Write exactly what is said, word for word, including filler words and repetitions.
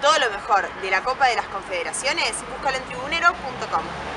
todo lo mejor de la Copa de las Confederaciones, búscalo en tribunero punto com.